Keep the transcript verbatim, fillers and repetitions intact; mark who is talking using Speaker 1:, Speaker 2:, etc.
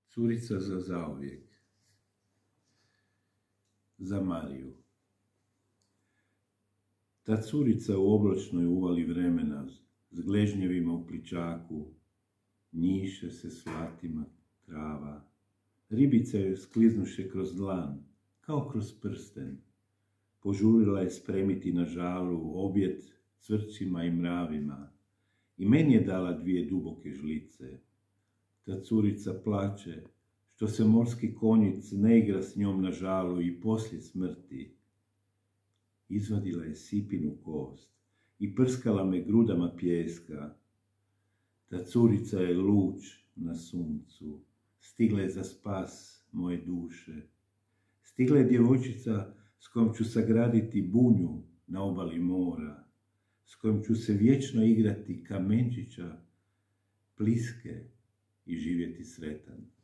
Speaker 1: Curica za zauvijek. Za Mariju. Ta curica u oblačnoj uvali vremena, s gležnjevima u pličaku, njiše se s vlatima trava. Ribice joj skliznuše kroz dlan, kao kroz prsten. Požurila je spremiti na žalu objet cvrčima i mravima. I meni je dala dvije duboke žlice. Ta curica plače, što se morski konjic ne igra s njom na žalu i poslije smrti. Izvadila je sipinu kost i prskala me grudama pijeska. Ta curica je luč na suncu, stigla je za spas moje duše. Stigla je djevojčica s kojom ću sagraditi bunju na obali mora, s kojom ću se vječno igrati kamenčića, pliske i živjeti sretan.